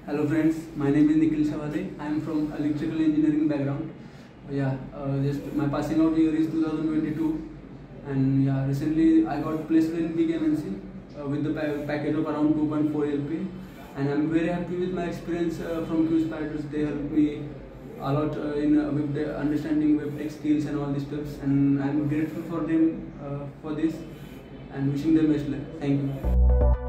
Hello friends, my name is Nikhil Shavade. I am from electrical engineering background. Just my passing out year is 2022, and recently I got placed in big MNC with the package of around 2.4 LP, and I'm very happy with my experience from qspiders. They helped me a lot in with the understanding web tech skills and all these stuff, and I'm grateful for them for this, and wishing them best luck. Thank you.